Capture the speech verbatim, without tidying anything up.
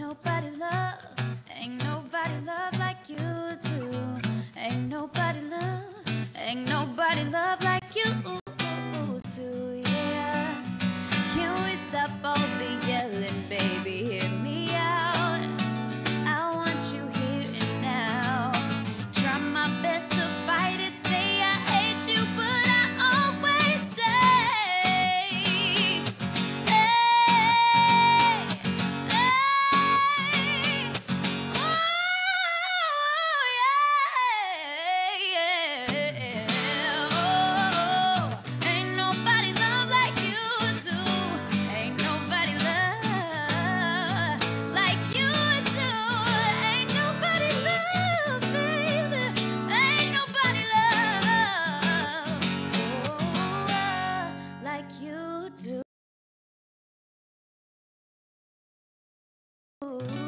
nobody love, ain't nobody love like you do. Ain't nobody love, ain't nobody love like you do, yeah. Can we stop all the yelling, baby, hear me out. I want you here and now. Try my best to fight it, say I hate you, but I always stay. Hey, hey, oh, yeah, yeah. Oh, ain't nobody love like you do. Ain't nobody love like you do. Ain't nobody love, baby. Ain't nobody love, oh, like you do.